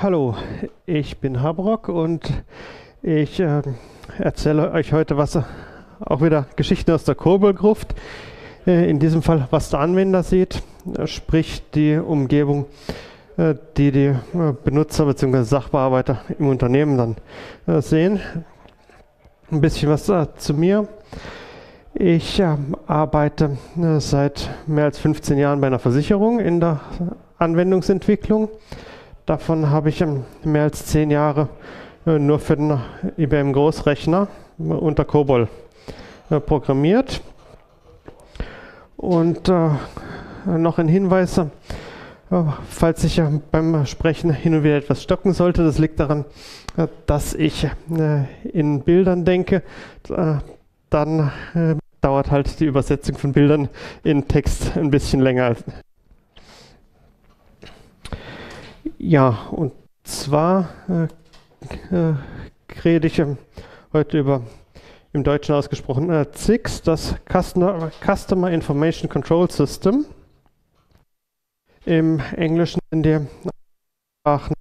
Hallo, ich bin Habrock und ich erzähle euch heute auch wieder Geschichten aus der Koboldgruft. In diesem Fall, was der Anwender sieht, sprich die Umgebung, die die Benutzer bzw. Sachbearbeiter im Unternehmen dann sehen. Ein bisschen was zu mir. Ich arbeite seit mehr als 15 Jahren bei einer Versicherung in der Anwendungsentwicklung. Davon habe ich mehr als 10 Jahre nur für den IBM Großrechner unter COBOL programmiert. Und noch ein Hinweis, falls ich beim Sprechen hin und wieder etwas stocken sollte, das liegt daran, dass ich in Bildern denke. Dann dauert halt die Übersetzung von Bildern in Text ein bisschen länger. Ja, und zwar rede ich heute über, im Deutschen ausgesprochen, CICS, das Customer Information Control System. Im Englischen in der Sprachen.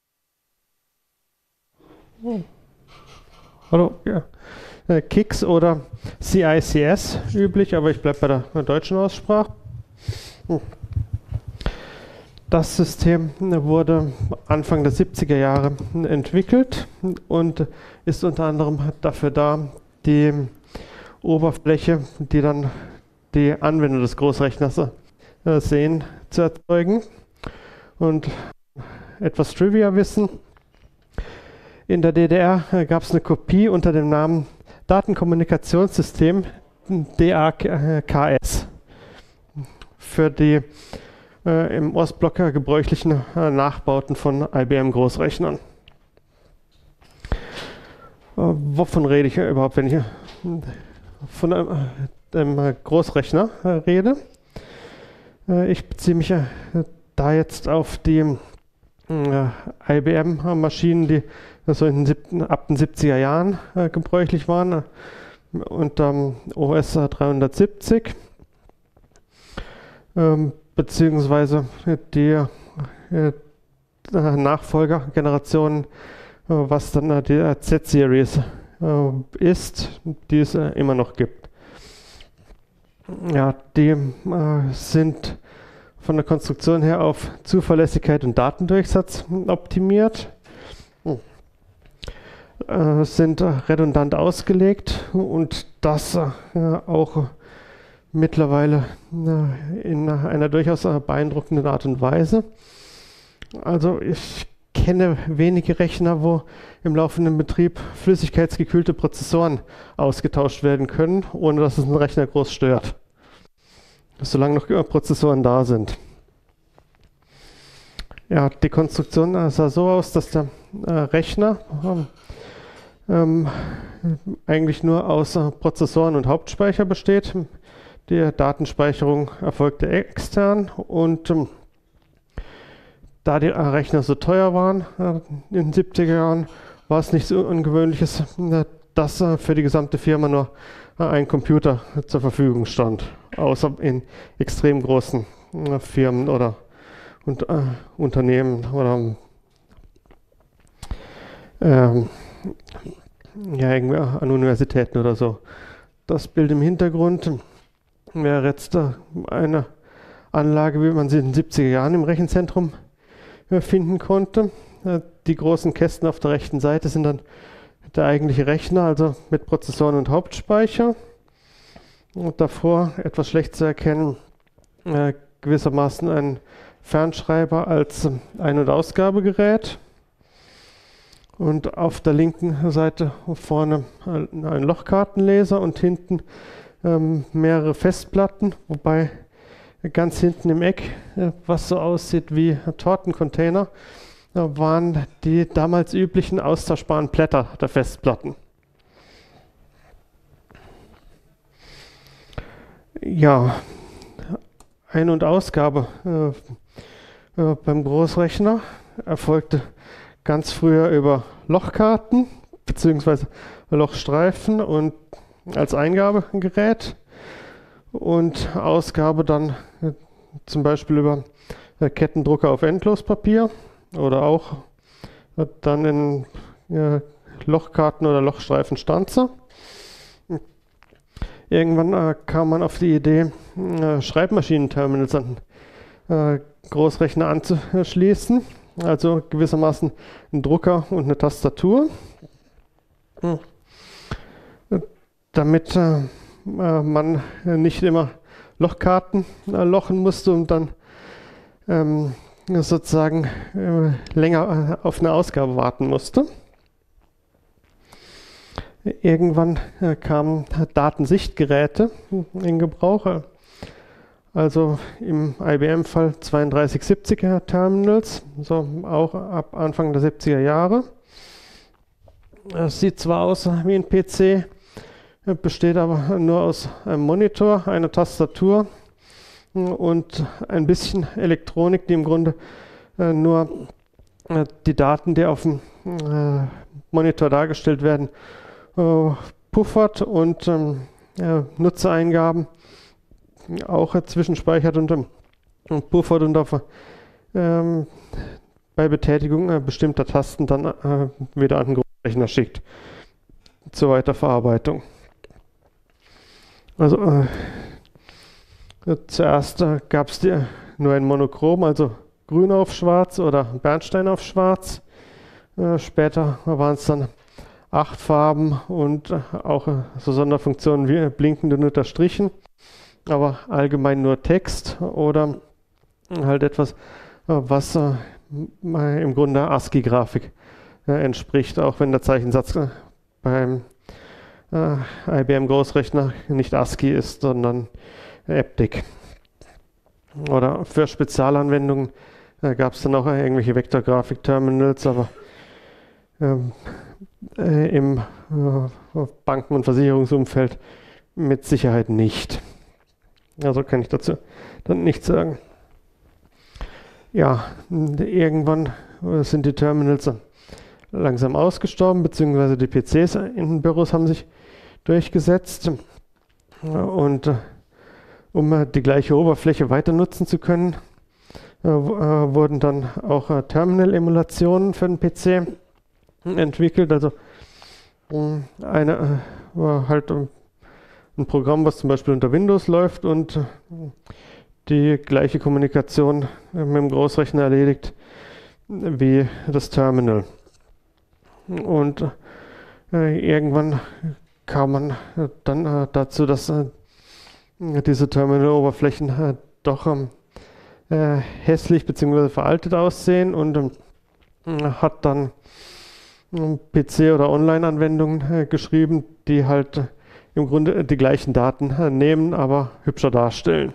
Hallo, ja. CICS oder CICS üblich, aber ich bleibe bei der deutschen Aussprache. Das System wurde Anfang der 70er Jahre entwickelt und ist unter anderem dafür da, die Oberfläche, die dann die Anwender des Großrechners sehen, zu erzeugen. Und etwas Trivia-Wissen: In der DDR gab es eine Kopie unter dem Namen Datenkommunikationssystem DAKS für die im Ostblock gebräuchlichen Nachbauten von IBM Großrechnern. Wovon rede ich überhaupt, wenn ich von einem Großrechner rede? Ich beziehe mich da jetzt auf die IBM-Maschinen, die so ab den 70er Jahren gebräuchlich waren, unter OS 370. Beziehungsweise die Nachfolgergenerationen, was dann die Z-Series ist, die es immer noch gibt. Ja, die sind von der Konstruktion her auf Zuverlässigkeit und Datendurchsatz optimiert, sind redundant ausgelegt und das auch mittlerweile in einer durchaus beeindruckenden Art und Weise. Also ich kenne wenige Rechner, wo im laufenden Betrieb flüssigkeitsgekühlte Prozessoren ausgetauscht werden können, ohne dass es einen Rechner groß stört. Solange noch Prozessoren da sind. Ja, die Konstruktion sah so aus, dass der Rechner eigentlich nur aus Prozessoren und Hauptspeicher besteht. Die Datenspeicherung erfolgte extern und da die Rechner so teuer waren in den 70er Jahren, war es nicht so ungewöhnliches, dass für die gesamte Firma nur ein Computer zur Verfügung stand, außer in extrem großen Firmen oder Unternehmen oder ja, irgendwie an Universitäten oder so. Das Bild im Hintergrund wäre jetzt eine Anlage, wie man sie in den 70er Jahren im Rechenzentrum finden konnte. Die großen Kästen auf der rechten Seite sind dann der eigentliche Rechner, also mit Prozessoren und Hauptspeicher. Und davor, etwas schlecht zu erkennen, gewissermaßen ein Fernschreiber als Ein- und Ausgabegerät. Und auf der linken Seite vorne ein Lochkartenleser und hinten mehrere Festplatten, wobei ganz hinten im Eck, was so aussieht wie Tortencontainer, waren die damals üblichen austauschbaren Blätter der Festplatten. Ja, Ein- und Ausgabe beim Großrechner erfolgte ganz früher über Lochkarten bzw. Lochstreifen und als Eingabegerät und Ausgabe dann zum Beispiel über Kettendrucker auf Endlospapier oder auch dann in Lochkarten oder Lochstreifenstanze. Irgendwann kam man auf die Idee, Schreibmaschinenterminals an Großrechner anzuschließen, also gewissermaßen einen Drucker und eine Tastatur, damit man nicht immer Lochkarten lochen musste und dann sozusagen länger auf eine Ausgabe warten musste. Irgendwann kamen Datensichtgeräte in Gebrauch, also im IBM-Fall 3270er Terminals, so auch ab Anfang der 70er Jahre. Es sieht zwar aus wie ein PC, besteht aber nur aus einem Monitor, einer Tastatur und ein bisschen Elektronik, die im Grunde nur die Daten, die auf dem Monitor dargestellt werden, puffert und Nutzereingaben auch zwischenspeichert und puffert und auf, bei Betätigung bestimmter Tasten dann wieder an den Großrechner schickt zur Weiterverarbeitung. Also zuerst gab es nur ein Monochrom, also grün auf schwarz oder Bernstein auf schwarz. Später waren es dann 8 Farben und auch so Sonderfunktionen wie blinkende und unterstrichen, aber allgemein nur Text oder halt etwas, was im Grunde ASCII-Grafik entspricht, auch wenn der Zeichensatz beim IBM-Großrechner nicht ASCII ist, sondern EBCDIC. Oder für Spezialanwendungen gab es dann auch irgendwelche Vektorgrafik-Terminals, aber im Banken- und Versicherungsumfeld mit Sicherheit nicht. Also kann ich dazu dann nichts sagen. Ja, irgendwann sind die Terminals dann langsam ausgestorben, beziehungsweise die PCs in den Büros haben sich durchgesetzt. Und um die gleiche Oberfläche weiter nutzen zu können, wurden dann auch Terminal-Emulationen für den PC entwickelt. Also eine war halt ein Programm, was zum Beispiel unter Windows läuft und die gleiche Kommunikation mit dem Großrechner erledigt wie das Terminal. Und irgendwann kam man dann dazu, dass diese Terminal-Oberflächen doch hässlich bzw. veraltet aussehen und hat dann PC- oder Online-Anwendungen geschrieben, die halt im Grunde die gleichen Daten nehmen, aber hübscher darstellen.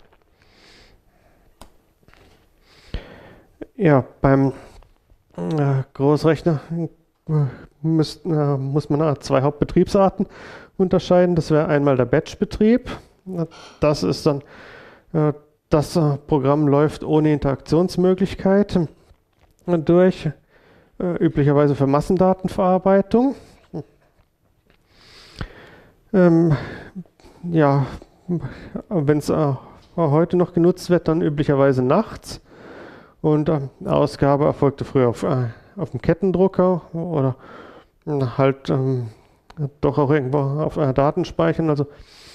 Ja, beim Großrechner muss man 2 Hauptbetriebsarten unterscheiden. Das wäre einmal der Batch-Betrieb. Das ist dann, das Programm läuft ohne Interaktionsmöglichkeit durch, üblicherweise für Massendatenverarbeitung. Ja, wenn es heute noch genutzt wird, dann üblicherweise nachts. Und Ausgabe erfolgte früher auf dem Kettendrucker oder halt doch auch irgendwo auf Datenspeichern. Also,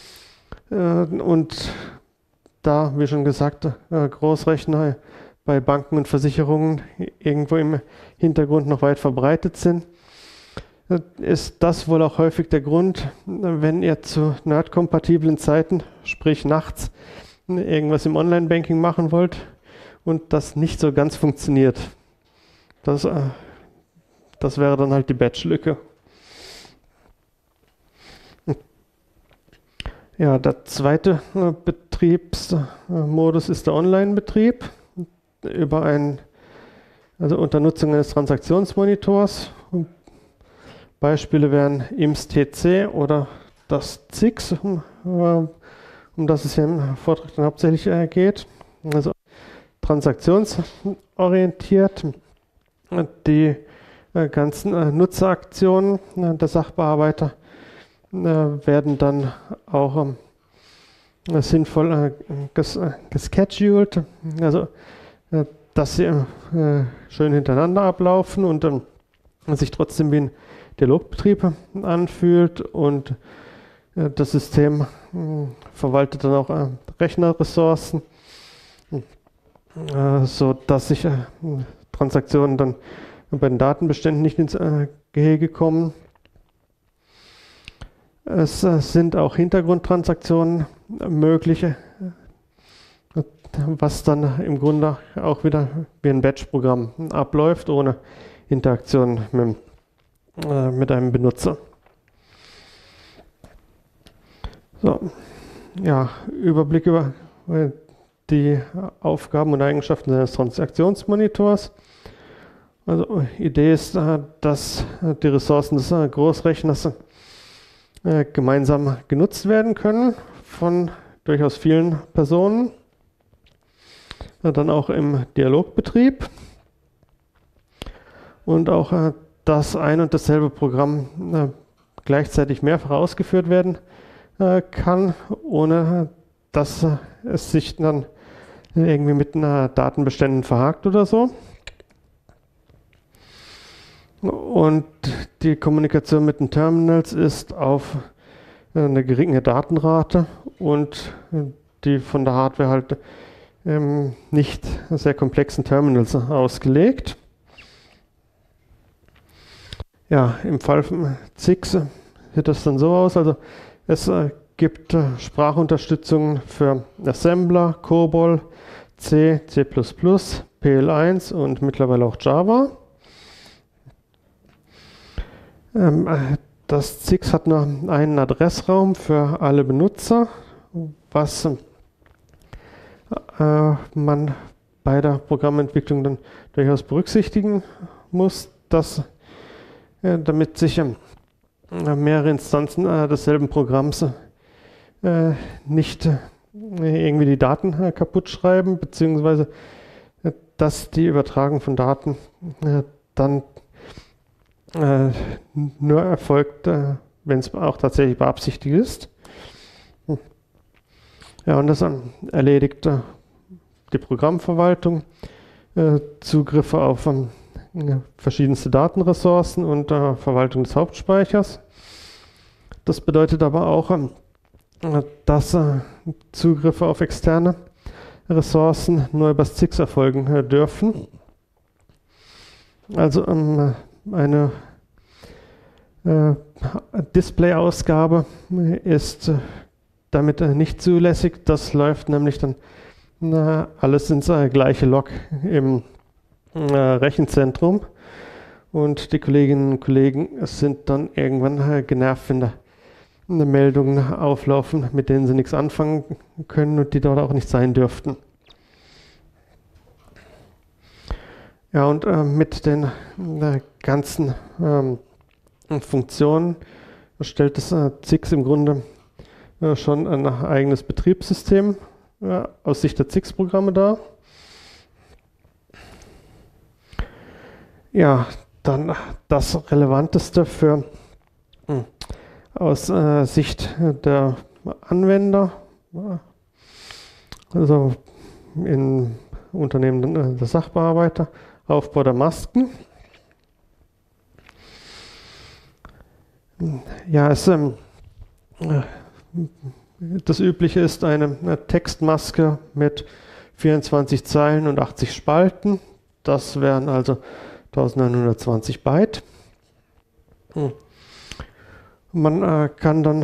und da, wie schon gesagt, Großrechner bei Banken und Versicherungen irgendwo im Hintergrund noch weit verbreitet sind, ist das wohl auch häufig der Grund, wenn ihr zu nerdkompatiblen Zeiten, sprich nachts, irgendwas im Online-Banking machen wollt und das nicht so ganz funktioniert. Das wäre dann halt die Batch-Lücke. Ja, der zweite Betriebsmodus ist der Online-Betrieb also unter Nutzung eines Transaktionsmonitors. Beispiele wären IMS-TC oder das ZIX, um das es hier im Vortrag dann hauptsächlich geht. Also transaktionsorientiert. Die ganzen Nutzeraktionen der Sachbearbeiter werden dann auch sinnvoll gescheduled, also dass sie schön hintereinander ablaufen und sich trotzdem wie ein Dialogbetrieb anfühlt und das System verwaltet dann auch Rechnerressourcen, so dass sich Transaktionen dann bei den Datenbeständen nicht ins Gehege kommen. Es sind auch Hintergrundtransaktionen möglich, was dann im Grunde auch wieder wie ein Batch-Programm abläuft, ohne Interaktion mit einem Benutzer. So, ja, Überblick über die Aufgaben und Eigenschaften eines Transaktionsmonitors. Also Idee ist, dass die Ressourcen des Großrechners gemeinsam genutzt werden können von durchaus vielen Personen. Dann auch im Dialogbetrieb. Und auch, dass ein und dasselbe Programm gleichzeitig mehrfach ausgeführt werden kann, ohne dass es sich dann irgendwie mit Datenbeständen verhakt oder so. Und die Kommunikation mit den Terminals ist auf eine geringe Datenrate und die von der Hardware halt nicht sehr komplexen Terminals ausgelegt. Ja, im Fall von ZIX sieht das dann so aus, also es gibt Sprachunterstützung für Assembler, COBOL, C, C++, PL1 und mittlerweile auch Java. Das ZIX hat nur einen Adressraum für alle Benutzer, was man bei der Programmentwicklung dann durchaus berücksichtigen muss, dass damit sich mehrere Instanzen desselben Programms nicht irgendwie die Daten kaputt schreiben, beziehungsweise dass die Übertragung von Daten dann nur erfolgt, wenn es auch tatsächlich beabsichtigt ist. Ja, und das erledigt die Programmverwaltung, Zugriffe auf verschiedenste Datenressourcen und Verwaltung des Hauptspeichers. Das bedeutet aber auch, dass Zugriffe auf externe Ressourcen nur über das ZIX erfolgen dürfen. Also eine Display-Ausgabe ist damit nicht zulässig. Das läuft nämlich dann alles ins gleiche Log im Rechenzentrum. Und die Kolleginnen und Kollegen sind dann irgendwann genervt, wenn da Meldungen auflaufen, mit denen sie nichts anfangen können und die dort auch nicht sein dürften. Ja, und mit den ganzen Funktionen stellt das ZIX im Grunde schon ein eigenes Betriebssystem aus Sicht der ZIX-Programme dar. Ja, dann das Relevanteste für aus Sicht der Anwender, also in Unternehmen der Sachbearbeiter, Aufbau der Masken. Ja, das Übliche ist eine Textmaske mit 24 Zeilen und 80 Spalten. Das wären also 1920 Byte. Man kann dann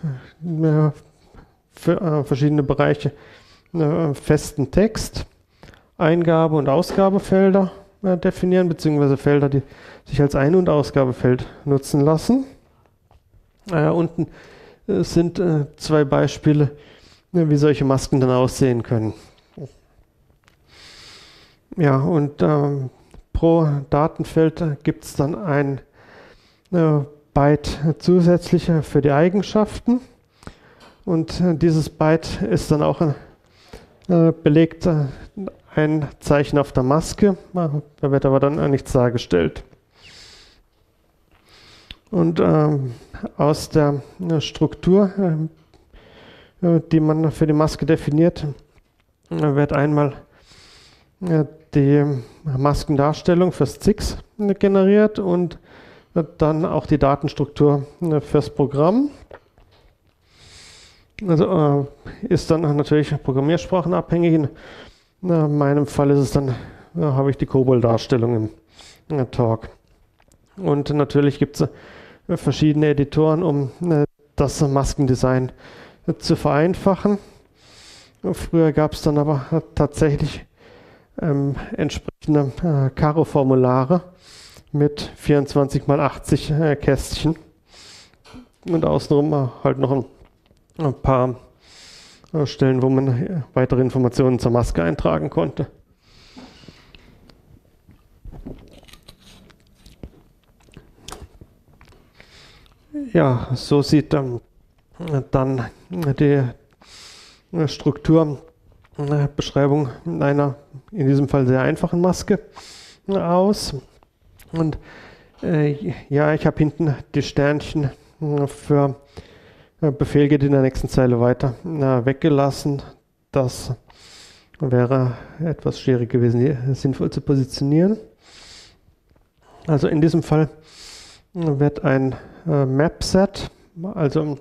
für verschiedene Bereiche festen Text, Eingabe- und Ausgabefelder definieren, beziehungsweise Felder, die sich als Ein- und Ausgabefeld nutzen lassen. Unten sind zwei Beispiele, wie solche Masken dann aussehen können. Ja, und pro Datenfeld gibt es dann ein Byte zusätzlich für die Eigenschaften. Und dieses Byte ist dann auch belegt ein Zeichen auf der Maske. Da wird aber dann nichts dargestellt. Und aus der Struktur, die man für die Maske definiert, wird einmal die Maskendarstellung fürs ZIX generiert und dann auch die Datenstruktur fürs Programm. Also ist dann natürlich programmiersprachenabhängig. In meinem Fall ist es dann, habe ich die COBOL-Darstellung im Talk. Und natürlich gibt es verschiedene Editoren, um das Maskendesign zu vereinfachen. Früher gab es dann aber tatsächlich entsprechende Karo-Formulare mit 24 mal 80 Kästchen und außenrum halt noch ein paar Stellen, wo man weitere Informationen zur Maske eintragen konnte. Ja, so sieht dann die Strukturbeschreibung einer in diesem Fall sehr einfachen Maske aus. Und ja, ich habe hinten die Sternchen für Befehl geht in der nächsten Zeile weiter weggelassen. Das wäre etwas schwierig gewesen, die sinnvoll zu positionieren. Also in diesem Fall wird ein Mapset, also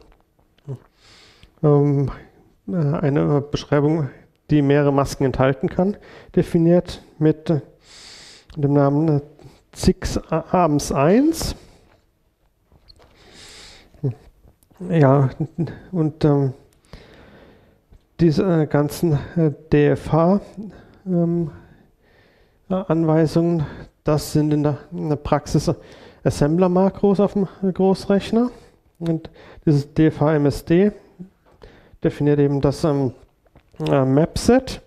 eine Beschreibung, die mehrere Masken enthalten kann, definiert mit dem Namen ZIX-AMS1. Ja, und diese ganzen DFH-Anweisungen, das sind in der Praxis Assembler-Makros auf dem Großrechner. Und dieses DFH-MSD definiert eben das Mapset.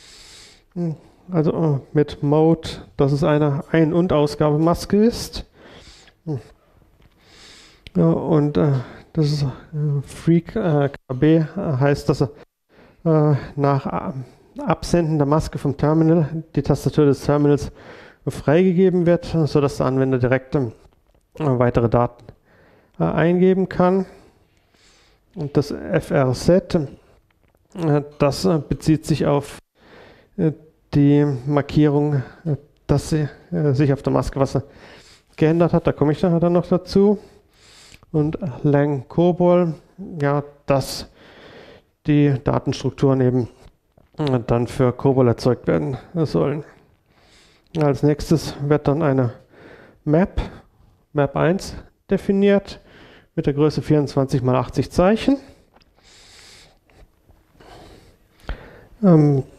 Also mit Mode, dass es eine Ein- und Ausgabemaske ist. Und das ist Freak KB heißt, dass nach Absenden der Maske vom Terminal die Tastatur des Terminals freigegeben wird, sodass der Anwender direkt weitere Daten eingeben kann. Und das FRZ, das bezieht sich auf die Markierung, dass sich auf der Maske was geändert hat. Da komme ich dann noch dazu. Und Lang COBOL, ja, dass die Datenstrukturen eben dann für COBOL erzeugt werden sollen. Als nächstes wird dann eine Map 1 definiert mit der Größe 24 mal 80 Zeichen. Und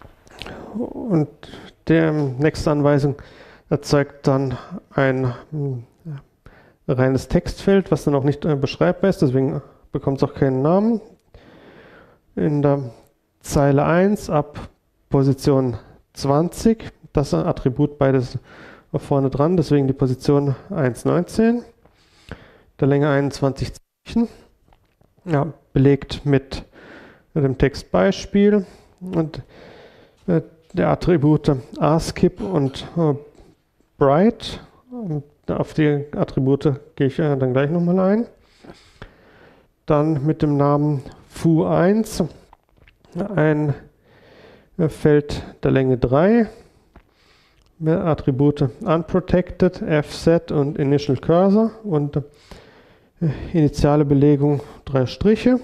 die nächste Anweisung erzeugt dann ein reines Textfeld, was dann auch nicht beschreibbar ist, deswegen bekommt es auch keinen Namen. In der Zeile 1 ab Position 20, das Attribut beides vorne dran, deswegen die Position 1,19. Der Länge 21 Zeichen, ja, belegt mit dem Textbeispiel und der Attribute askip und bright. Auf die Attribute gehe ich dann gleich nochmal ein. Dann mit dem Namen foo1 ein Feld der Länge 3 mit Attribute unprotected, fset und initial cursor und initiale Belegung 3 Striche.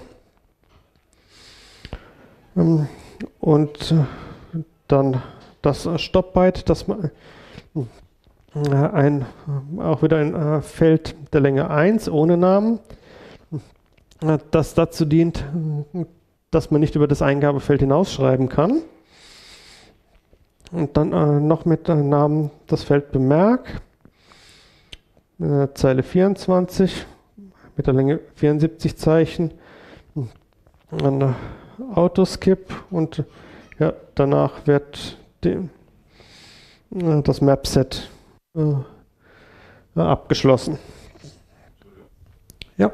Und dann das Stop-Byte, das auch wieder ein Feld der Länge 1 ohne Namen, das dazu dient, dass man nicht über das Eingabefeld hinausschreiben kann. Und dann noch mit Namen das Feld Bemerk, Zeile 24 mit der Länge 74 Zeichen, ein Autoskip und ja, danach wird das Mapset abgeschlossen. Ja.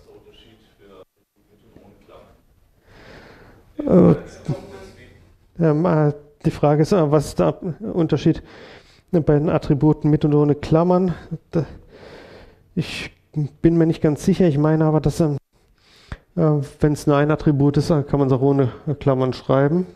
Die Frage ist, was ist der Unterschied bei den Attributen mit und ohne Klammern? Ich bin mir nicht ganz sicher. Ich meine aber, dass wenn es nur ein Attribut ist, kann man es auch ohne Klammern schreiben.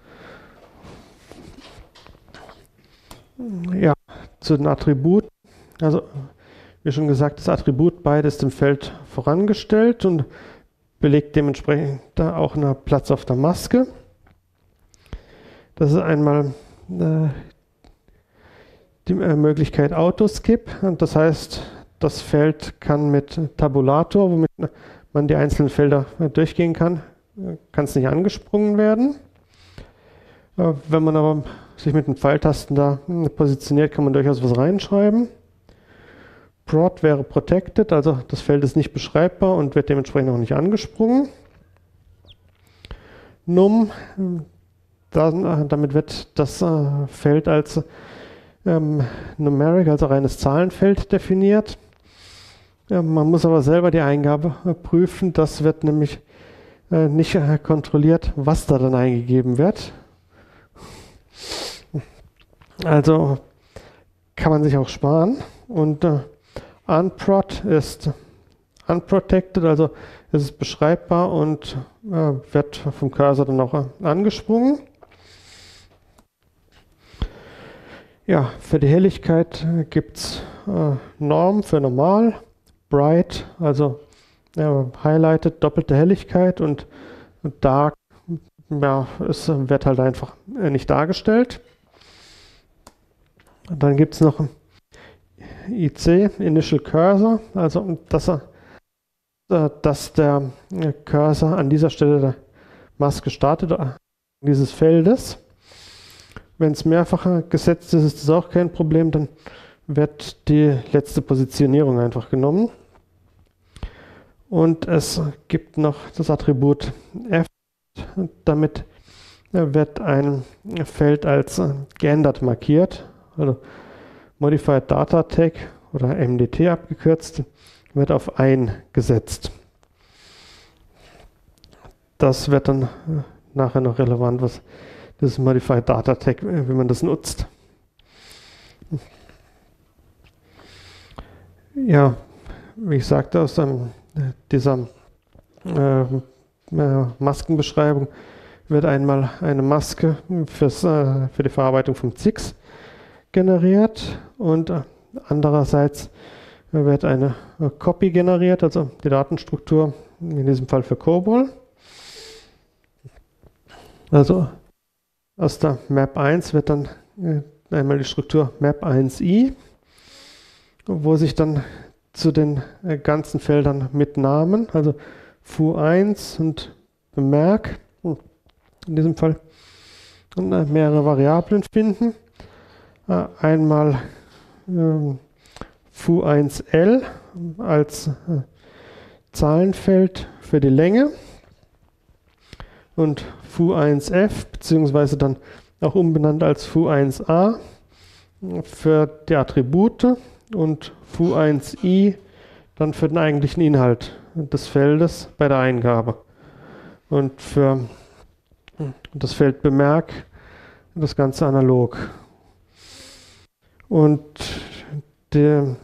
Ja, zu den Attributen. Also wie schon gesagt, das Attribut byte ist dem Feld vorangestellt und belegt dementsprechend da auch einen Platz auf der Maske. Das ist einmal die Möglichkeit Autoskip. Und das heißt, das Feld kann mit Tabulator, womit man die einzelnen Felder durchgehen kann, kann es nicht angesprungen werden. Wenn man aber sich mit den Pfeiltasten da positioniert, kann man durchaus was reinschreiben. Prot wäre protected, also das Feld ist nicht beschreibbar und wird dementsprechend auch nicht angesprungen. Num, damit wird das Feld als Numeric, also reines Zahlenfeld definiert. Man muss aber selber die Eingabe prüfen, das wird nämlich nicht kontrolliert, was da dann eingegeben wird. Also kann man sich auch sparen. Und unprot ist unprotected, also es ist beschreibbar und wird vom Cursor dann auch angesprungen. Ja, für die Helligkeit gibt es Norm für normal, bright, also highlighted, doppelte Helligkeit und dark, ja, es wird halt einfach nicht dargestellt. Dann gibt es noch IC, Initial Cursor, also dass der Cursor an dieser Stelle der Maske startet, dieses Feldes. Wenn es mehrfach gesetzt ist, ist das auch kein Problem, dann wird die letzte Positionierung einfach genommen. Und es gibt noch das Attribut F, damit wird ein Feld als geändert markiert, also Modified Data Tag oder MDT abgekürzt, wird auf eingesetzt. Das wird dann nachher noch relevant, was das Modified Data Tag, wie man das nutzt. Ja, wie ich sagte, aus dieser Maskenbeschreibung wird einmal eine Maske für die Verarbeitung vom ZIX generiert und andererseits wird eine Copy generiert, also die Datenstruktur, in diesem Fall für COBOL. Also aus der Map 1 wird dann einmal die Struktur Map 1i, wo sich dann zu den ganzen Feldern mit Namen, also Foo1 und Bemerk, in diesem Fall mehrere Variablen finden. Einmal Foo1L als Zahlenfeld für die Länge und Foo1F, beziehungsweise dann auch umbenannt als Foo1A für die Attribute und Foo1I dann für den eigentlichen Inhalt des Feldes bei der Eingabe. Und für das Feld Bemerk das Ganze analog. Und der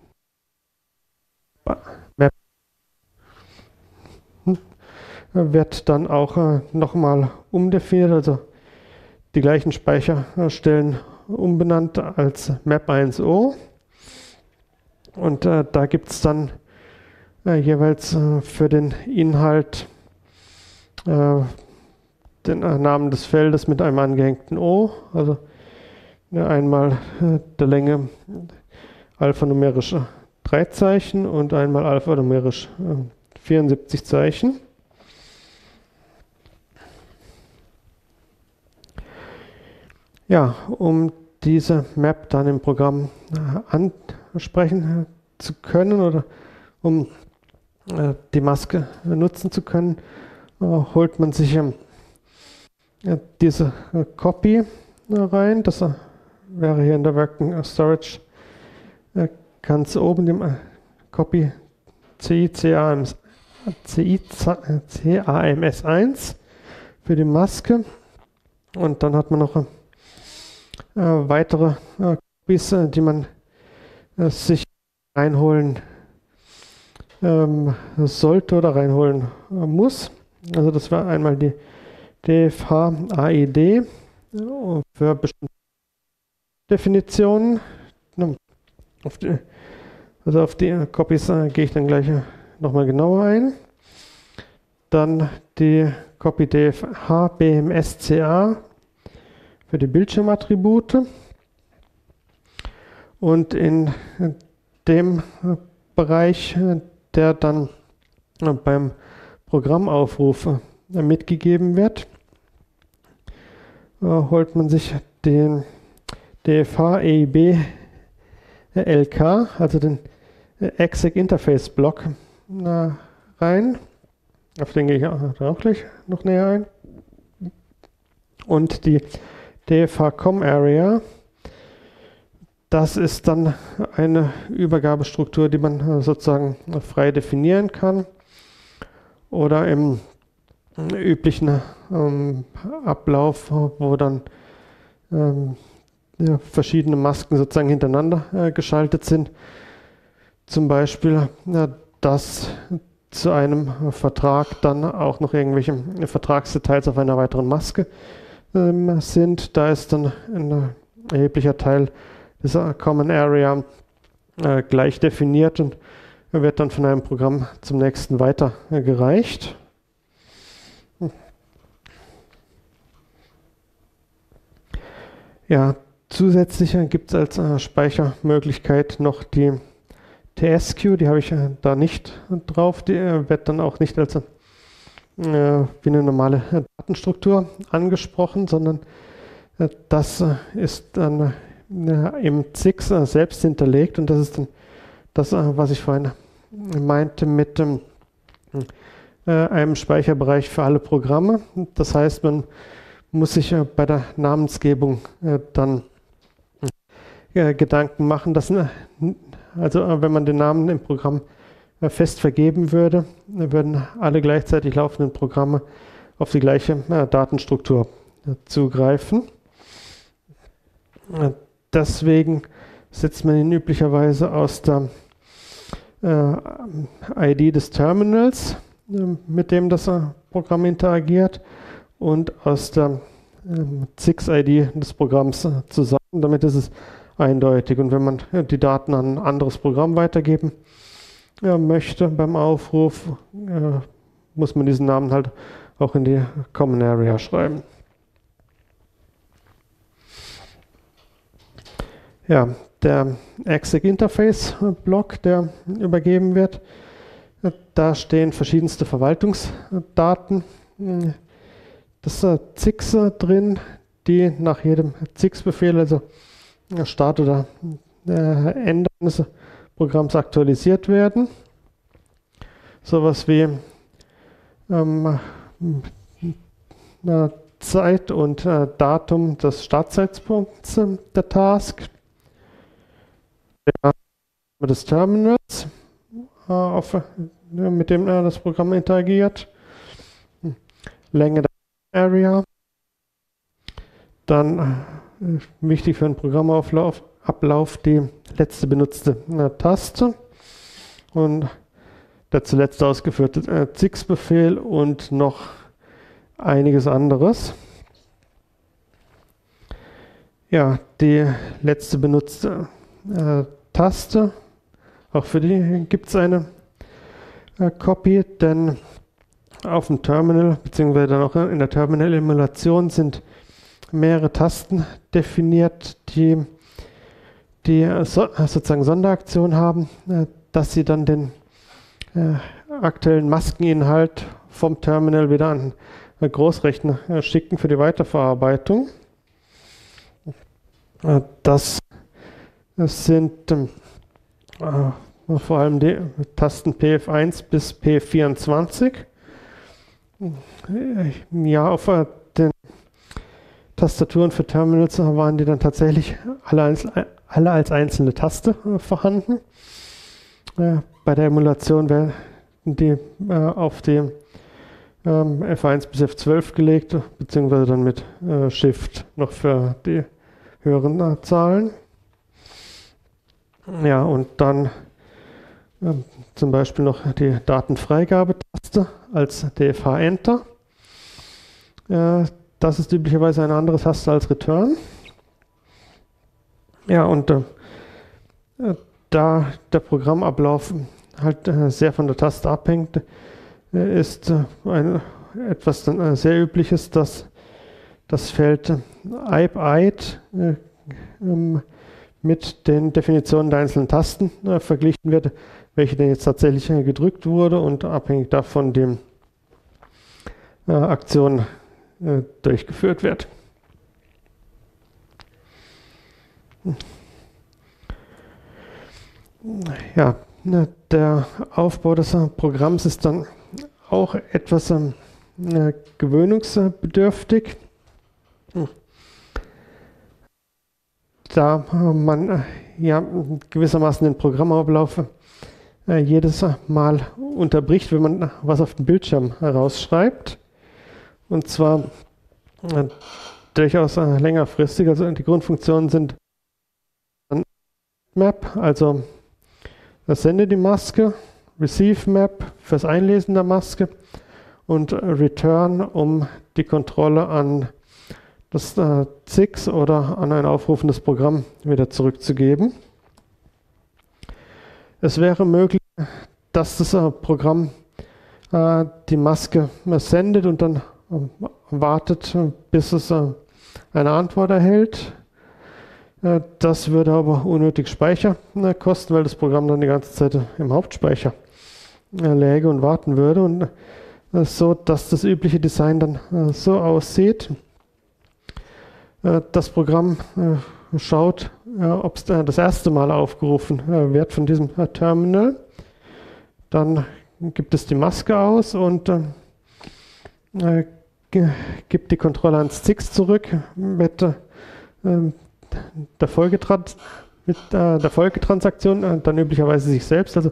Map wird dann auch nochmal umdefiniert, also die gleichen Speicherstellen umbenannt als Map1O. Und da gibt es dann jeweils für den Inhalt den Namen des Feldes mit einem angehängten O, also einmal der Länge alphanumerisch 3 Zeichen und einmal alphanumerisch 74 Zeichen. Ja, um diese Map dann im Programm ansprechen zu können oder um die Maske nutzen zu können, holt man sich diese Copy rein. Das wäre hier in der Working Storage ganz oben, dem Copy CAMS1 für die Maske. Und dann hat man noch weitere Copies, die man sich reinholen sollte oder reinholen muss. Also das war einmal die DFH-AED für bestimmte Definitionen. Auf die Copies gehe ich dann gleich nochmal genauer ein. Dann die Copy DFH BMSCA für die Bildschirmattribute. Und in dem Bereich, der dann beim Programmaufruf mitgegeben wird, holt man sich den DFH EIB LK, also den Exec Interface Block rein. Auf den gehe ich auch gleich noch näher ein. Und die DFH COM Area, das ist dann eine Übergabestruktur, die man sozusagen frei definieren kann oder im üblichen Ablauf, wo dann verschiedene Masken sozusagen hintereinander geschaltet sind. Zum Beispiel, dass zu einem Vertrag dann auch noch irgendwelche Vertragsdetails auf einer weiteren Maske sind. Da ist dann ein erheblicher Teil dieser Common Area gleich definiert und wird dann von einem Programm zum nächsten weitergereicht. Ja, zusätzlich gibt es als Speichermöglichkeit noch die TSQ, die habe ich da nicht drauf, die wird dann auch nicht als wie eine normale Datenstruktur angesprochen, sondern das ist dann im ZIX selbst hinterlegt und das ist dann das, was ich vorhin meinte mit einem Speicherbereich für alle Programme. Das heißt, man muss sich bei der Namensgebung dann Gedanken machen, dass also wenn man den Namen im Programm fest vergeben würde, würden alle gleichzeitig laufenden Programme auf die gleiche Datenstruktur zugreifen. Deswegen setzt man ihn üblicherweise aus der ID des Terminals, mit dem das Programm interagiert, und aus der ZIX-ID des Programms zusammen. Damit ist es eindeutig. Und wenn man die Daten an ein anderes Programm weitergeben möchte beim Aufruf, muss man diesen Namen halt auch in die Common Area schreiben. Ja, der Exec Interface Block, der übergeben wird, da stehen verschiedenste Verwaltungsdaten des ZIX drin, die nach jedem ZIX-Befehl, also Start oder Ende des Programms, aktualisiert werden. Sowas wie Zeit und Datum des Startzeitpunkts der Task, der Name des Terminals, mit dem das Programm interagiert, Länge der Area, dann wichtig für einen Programmablauf die letzte benutzte Taste und der zuletzt ausgeführte ZIX-Befehl und noch einiges anderes. Ja, die letzte benutzte Taste, auch für die gibt es eine Copy, denn auf dem Terminal, beziehungsweise dann auch in der Terminal-Emulation sind mehrere Tasten definiert, die sozusagen Sonderaktion haben, dass sie dann den aktuellen Maskeninhalt vom Terminal wieder an Großrechner schicken für die Weiterverarbeitung. Das sind vor allem die Tasten PF1 bis P24. Ja, auf den Tastaturen für Terminals waren die dann tatsächlich alle als einzelne Taste vorhanden. Bei der Emulation werden die auf die F1 bis F12 gelegt, beziehungsweise dann mit Shift noch für die höheren Zahlen. Ja, und dann zum Beispiel noch die Datenfreigabetaste als DFH Enter. Das ist üblicherweise eine andere Taste als Return. Ja, und da der Programmablauf halt sehr von der Taste abhängt, ist etwas dann sehr Übliches, dass das Feld IPID mit den Definitionen der einzelnen Tasten verglichen wird, welche denn jetzt tatsächlich gedrückt wurde und abhängig davon die Aktion durchgeführt wird. Ja, der Aufbau des Programms ist dann auch etwas gewöhnungsbedürftig, da man ja gewissermaßen den Programmablauf jedes Mal unterbricht, wenn man was auf den Bildschirm herausschreibt. Und zwar durchaus längerfristig. Also die Grundfunktionen sind Map, also das Sende die Maske, Receive Map fürs Einlesen der Maske und Return, um die Kontrolle an das ZIX oder an ein aufrufendes Programm wieder zurückzugeben. Es wäre möglich, dass das Programm die Maske sendet und dann wartet, bis es eine Antwort erhält. Das würde aber unnötig Speicher kosten, weil das Programm dann die ganze Zeit im Hauptspeicher läge und warten würde. Und so, dass das übliche Design dann so aussieht. Das Programm schaut, ob es das erste Mal aufgerufen wird von diesem Terminal. Dann gibt es die Maske aus und gibt die Kontrolle ans ZIX zurück mit der Folgetransaktion, dann üblicherweise sich selbst. Also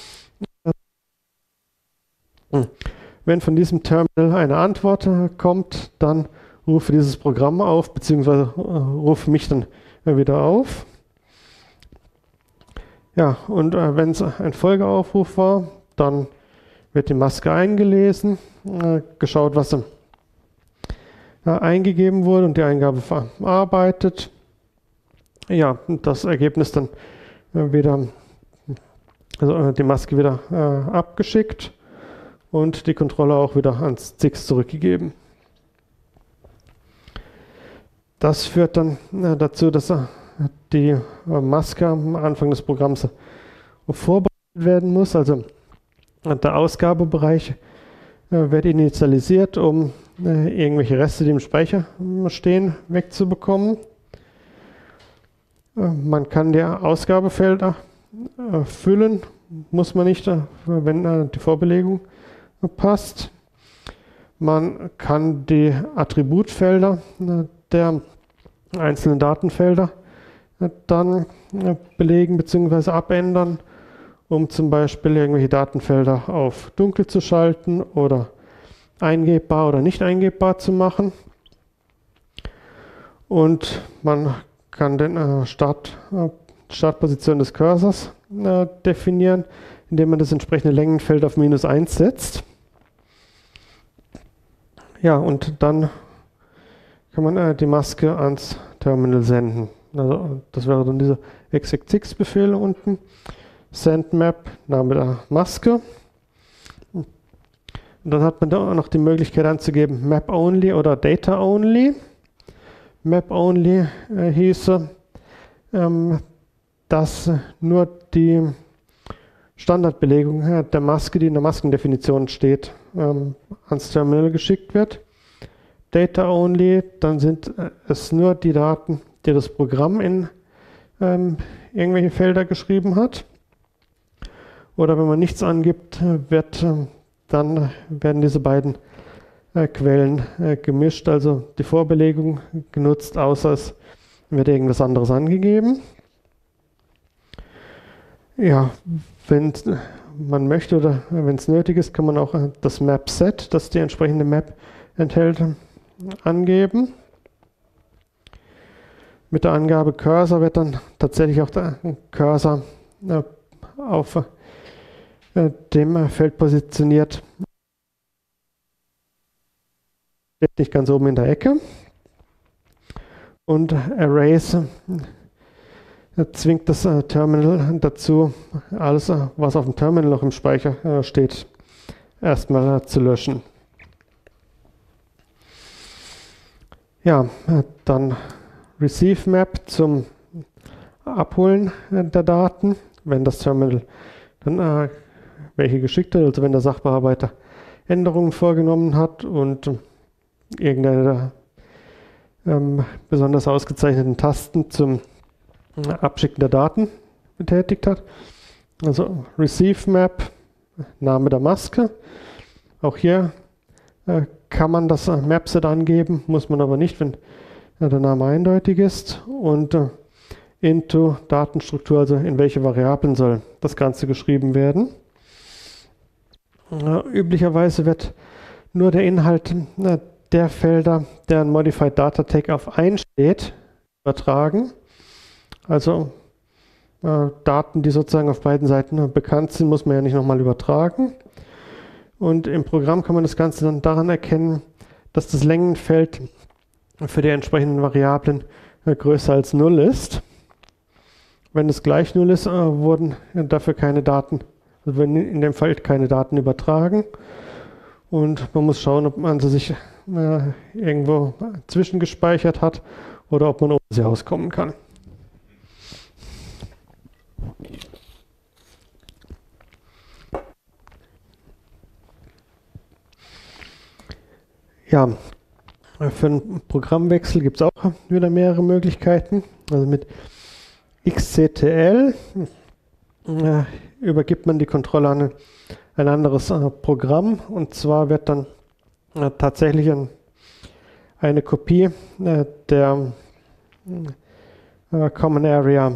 wenn von diesem Terminal eine Antwort kommt, dann rufe dieses Programm auf, beziehungsweise rufe mich dann wieder auf. Ja, und wenn es ein Folgeaufruf war, dann wird die Maske eingelesen, geschaut, was eingegeben wurde und die Eingabe verarbeitet. Ja, und das Ergebnis dann wieder, also die Maske wieder abgeschickt und die Kontrolle auch wieder ans ZIX zurückgegeben. Das führt dann dazu, dass die Maske am Anfang des Programms vorbereitet werden muss. Also der Ausgabebereich wird initialisiert, um irgendwelche Reste, die im Speicher stehen, wegzubekommen. Man kann die Ausgabefelder füllen, muss man nicht, wenn die Vorbelegung passt. Man kann die Attributfelder der einzelnen Datenfelder dann belegen bzw. abändern, um zum Beispiel irgendwelche Datenfelder auf dunkel zu schalten oder eingebbar oder nicht eingebbar zu machen. Und man kann den Startposition des Cursors definieren, indem man das entsprechende Längenfeld auf -1 setzt. Ja, und dann kann man die Maske ans Terminal senden. Also das wäre dann dieser exec-zix-Befehl unten. Send-Map, Name der Maske. Und dann hat man da auch noch die Möglichkeit anzugeben Map-Only oder Data-Only. Map-Only hieße, dass nur die Standardbelegung der Maske, die in der Maskendefinition steht, ans Terminal geschickt wird. Data Only, dann sind es nur die Daten, die das Programm in irgendwelche Felder geschrieben hat. Oder wenn man nichts angibt, dann werden diese beiden Quellen gemischt, also die Vorbelegung genutzt, außer es wird irgendwas anderes angegeben. Ja, wenn man möchte oder wenn es nötig ist, kann man auch das Map-Set, das die entsprechende Map enthält, angeben. Mit der Angabe Cursor wird dann tatsächlich auch der Cursor auf dem Feld positioniert. Steht nicht ganz oben in der Ecke. Und Arrays zwingt das Terminal dazu, alles, was auf dem Terminal noch im Speicher steht, erstmal zu löschen. Ja, dann Receive Map zum Abholen der Daten, wenn das Terminal dann welche geschickt hat, also wenn der Sachbearbeiter Änderungen vorgenommen hat und irgendeine besonders ausgezeichneten Tasten zum Abschicken der Daten betätigt hat. Also Receive Map, Name der Maske. Auch hier kann man das Mapset angeben, muss man aber nicht, wenn der Name eindeutig ist. Und into Datenstruktur, also in welche Variablen soll das Ganze geschrieben werden. Üblicherweise wird nur der Inhalt der Felder, deren Modified Data Tag auf 1 steht, übertragen. Also Daten, die sozusagen auf beiden Seiten bekannt sind, muss man ja nicht nochmal übertragen. Und im Programm kann man das Ganze dann daran erkennen, dass das Längenfeld für die entsprechenden Variablen größer als 0 ist. Wenn es gleich 0 ist, wurden dafür keine Daten, also werden in dem Feld keine Daten übertragen. Und man muss schauen, ob man sie sich irgendwo zwischengespeichert hat oder ob man ohne sie auskommen kann. Ja, für einen Programmwechsel gibt es auch wieder mehrere Möglichkeiten. Also mit XCTL übergibt man die Kontrolle an ein anderes Programm, und zwar wird dann tatsächlich eine Kopie der Common Area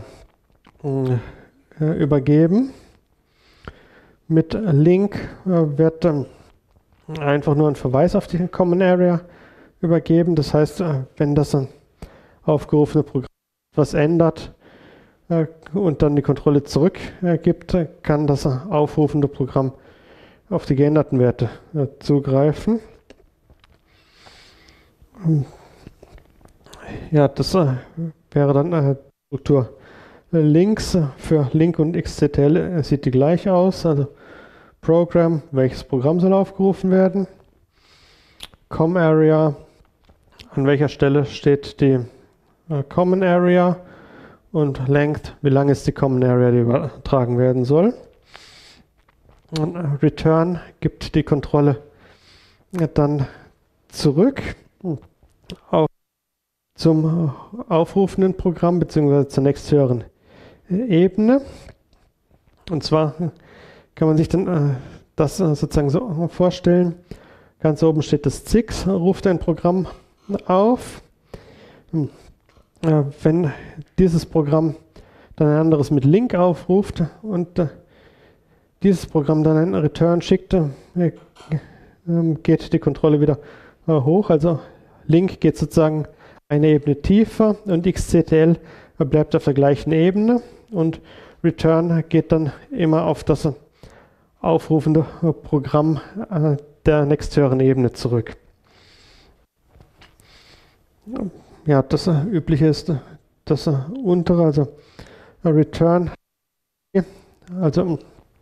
übergeben. Mit Link wird dann einfach nur ein Verweis auf die Common Area übergeben. Das heißt, wenn das aufgerufene Programm etwas ändert und dann die Kontrolle zurückgibt, kann das aufrufende Programm auf die geänderten Werte zugreifen. Ja, das wäre dann Struktur links. Für Link und XCTL sieht die gleich aus. Also Program, welches Programm soll aufgerufen werden. Com Area, an welcher Stelle steht die Common Area, und Length, wie lang ist die Common Area, die übertragen werden soll. Und Return gibt die Kontrolle dann zurück zum aufrufenden Programm bzw. zur nächsthöheren Ebene. Und zwar kann man sich dann das sozusagen so vorstellen. Ganz oben steht das ZIX, ruft ein Programm auf. Wenn dieses Programm dann ein anderes mit Link aufruft und dieses Programm dann einen Return schickt, geht die Kontrolle wieder hoch. Also Link geht sozusagen eine Ebene tiefer und XCTL bleibt auf der gleichen Ebene, und Return geht dann immer auf das aufrufende Programm der nächsthöheren Ebene zurück. Ja, das Übliche ist das untere, also Return, also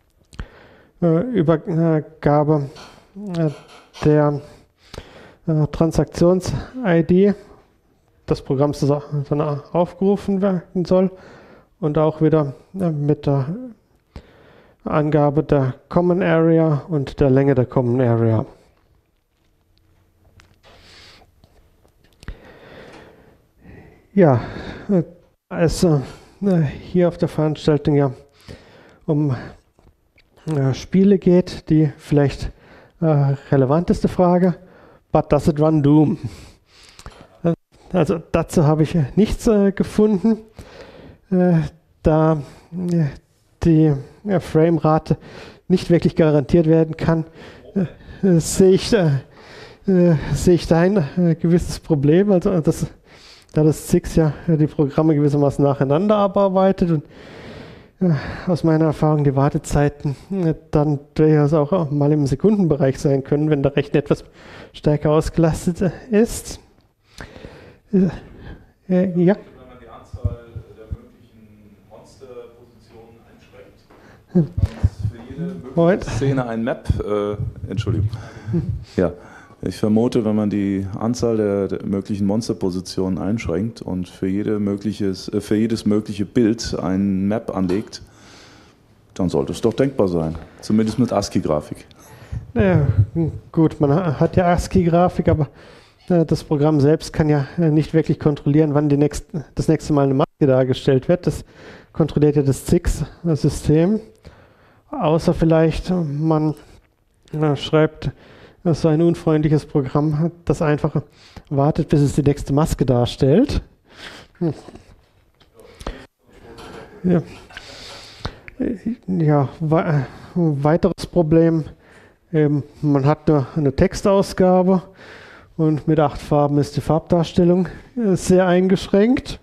Übergabe der Transaktions-ID des Programms, das dann aufgerufen werden soll, und auch wieder mit der Angabe der Common Area und der Länge der Common Area. Ja, es hier auf der Veranstaltung ja um Spiele geht, die vielleicht relevanteste Frage: But does it run Doom? Also dazu habe ich nichts gefunden, da die Framerate nicht wirklich garantiert werden kann, sehe ich da ein gewisses Problem. Also da das ZIX ja die Programme gewissermaßen nacheinander abarbeitet und aus meiner Erfahrung die Wartezeiten dann durchaus auch mal im Sekundenbereich sein können, wenn der Rechner etwas stärker ausgelastet ist. Ja. Wenn man die Anzahl der möglichen Für jede Szene ein Map, Entschuldigung. Ja, ich vermute, wenn man die Anzahl der möglichen Monsterpositionen einschränkt und für jedes mögliche Bild ein Map anlegt, dann sollte es doch denkbar sein. Zumindest mit ASCII-Grafik. Naja, gut, man hat ja ASCII-Grafik, aber das Programm selbst kann ja nicht wirklich kontrollieren, wann das nächste Mal eine Maske dargestellt wird. Das kontrolliert ja das ZIX-System. Außer vielleicht, man schreibt so ein unfreundliches Programm, das einfach wartet, bis es die nächste Maske darstellt. Ja, ja, weiteres Problem, man hat nur eine Textausgabe und mit 8 Farben ist die Farbdarstellung sehr eingeschränkt.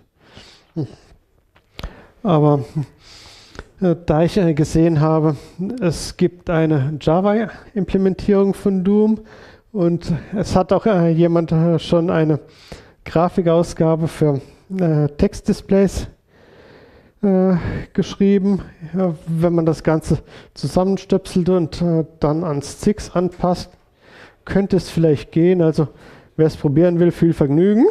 Aber da ich gesehen habe, es gibt eine Java-Implementierung von Doom und es hat auch jemand schon eine Grafikausgabe für Textdisplays geschrieben. Ja, wenn man das Ganze zusammenstöpselt und dann ans ZIX anpasst, könnte es vielleicht gehen. Also wer es probieren will, viel Vergnügen.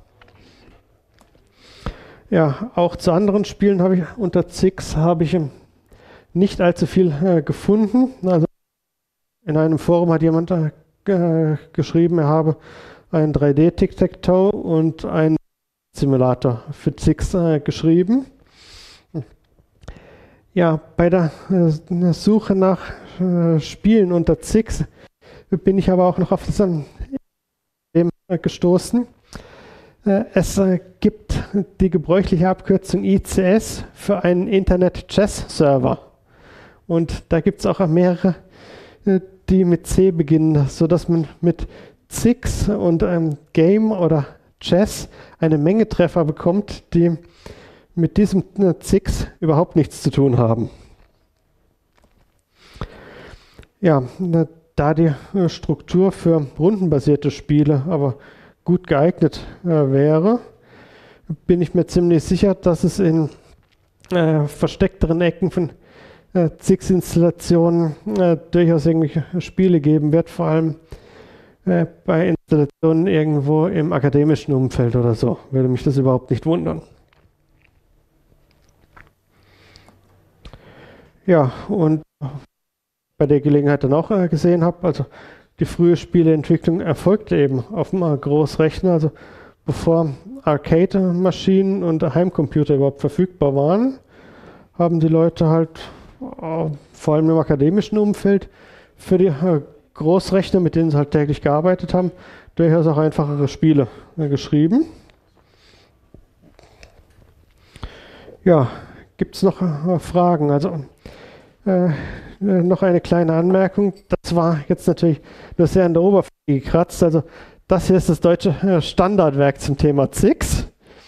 Ja, auch zu anderen Spielen habe ich unter ZIX nicht allzu viel gefunden. Also in einem Forum hat jemand geschrieben, er habe einen 3D-Tic-Tac-Toe und einen Simulator für ZIX geschrieben. Ja, bei der Suche nach Spielen unter ZIX bin ich aber auch noch auf das Problem gestoßen. Es gibt die gebräuchliche Abkürzung ICS für einen Internet-Chess-Server. Und da gibt es auch mehrere, die mit C beginnen, sodass man mit ZIX und Game oder Chess eine Menge Treffer bekommt, die mit diesem ZIX überhaupt nichts zu tun haben. Ja, da die Struktur für rundenbasierte Spiele aber gut geeignet wäre, bin ich mir ziemlich sicher, dass es in versteckteren Ecken von ZIX-Installationen durchaus irgendwelche Spiele geben wird, vor allem bei Installationen irgendwo im akademischen Umfeld oder so. Würde mich das überhaupt nicht wundern. Ja, und bei der Gelegenheit dann auch gesehen habe, also die frühe Spieleentwicklung erfolgte eben auf einem Großrechner, also bevor Arcade-Maschinen und Heimcomputer überhaupt verfügbar waren, haben die Leute halt vor allem im akademischen Umfeld für die Großrechner, mit denen sie halt täglich gearbeitet haben, durchaus auch einfachere Spiele geschrieben. Ja, gibt es noch Fragen? Also noch eine kleine Anmerkung. Das war jetzt natürlich nur sehr an der Oberfläche gekratzt. Also das hier ist das deutsche Standardwerk zum Thema ZIX.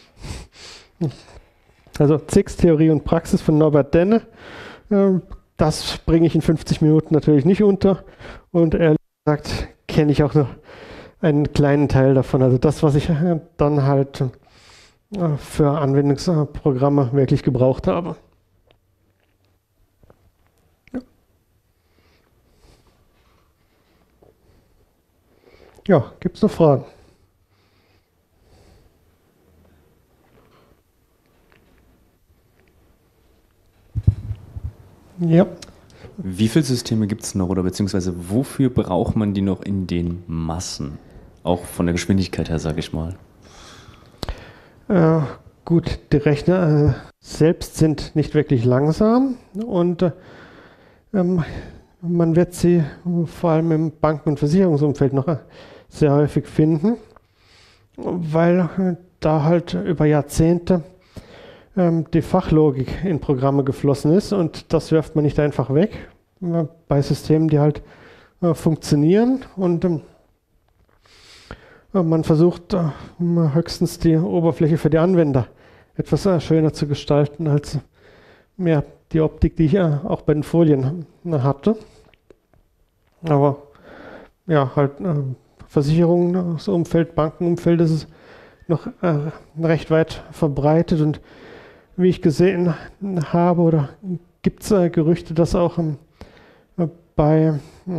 Also ZIX, Theorie und Praxis von Norbert Denne. Das bringe ich in 50 Minuten natürlich nicht unter. Und ehrlich gesagt kenne ich auch nur einen kleinen Teil davon. Also das, was ich dann halt für Anwendungsprogramme wirklich gebraucht habe. Ja, gibt es noch Fragen? Ja. Wie viele Systeme gibt es noch oder beziehungsweise wofür braucht man die noch in den Massen? Auch von der Geschwindigkeit her, sage ich mal. Gut, die Rechner selbst sind nicht wirklich langsam und man wird sie vor allem im Banken- und Versicherungsumfeld noch sehr häufig finden, weil da halt über Jahrzehnte die Fachlogik in Programme geflossen ist und das wirft man nicht einfach weg bei Systemen, die halt funktionieren und man versucht höchstens die Oberfläche für die Anwender etwas schöner zu gestalten als ja, die Optik, die ich auch bei den Folien hatte. Aber ja, halt Versicherungsumfeld, Bankenumfeld ist es noch recht weit verbreitet und wie ich gesehen habe oder gibt es Gerüchte, dass auch bei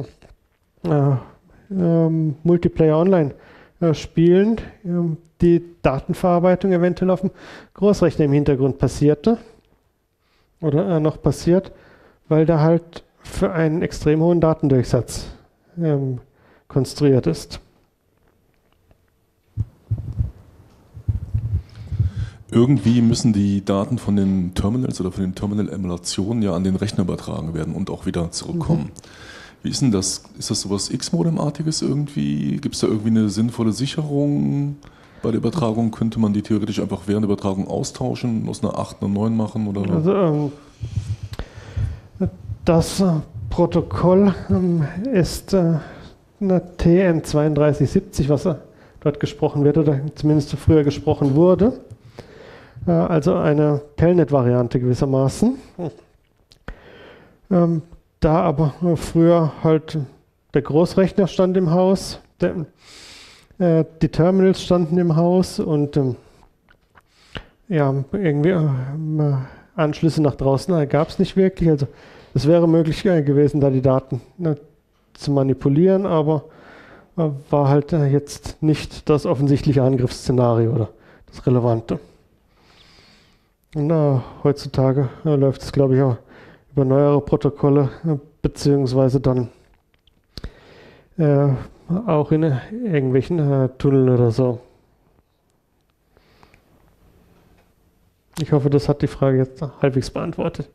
Multiplayer Online-Spielen die Datenverarbeitung eventuell auf dem Großrechner im Hintergrund passierte oder noch passiert, weil da halt für einen extrem hohen Datendurchsatz konstruiert ist. Irgendwie müssen die Daten von den Terminals oder von den Terminal-Emulationen ja an den Rechner übertragen werden und auch wieder zurückkommen. Wie ist denn das? Ist das sowas X-Modem-artiges irgendwie? Gibt es da irgendwie eine sinnvolle Sicherung bei der Übertragung? Könnte man die theoretisch einfach während der Übertragung austauschen, aus einer 8 eine 9 machen? Oder? Also, das Protokoll ist eine TN3270, was dort gesprochen wird oder zumindest früher gesprochen wurde. Also eine Telnet-Variante gewissermaßen. Da aber früher halt der Großrechner stand im Haus, die Terminals standen im Haus und ja, irgendwie Anschlüsse nach draußen gab es nicht wirklich. Also es wäre möglich gewesen, da die Daten zu manipulieren, aber war halt jetzt nicht das offensichtliche Angriffsszenario oder das Relevante. Und heutzutage läuft es, glaube ich, auch über neuere Protokolle, beziehungsweise dann auch in irgendwelchen Tunneln oder so. Ich hoffe, das hat die Frage jetzt halbwegs beantwortet.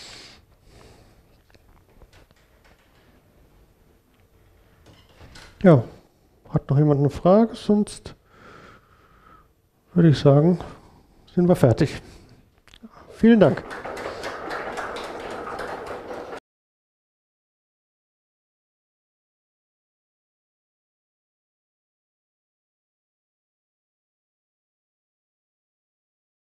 Ja, hat noch jemand eine Frage? Sonst würde ich sagen, sind wir fertig. Vielen Dank.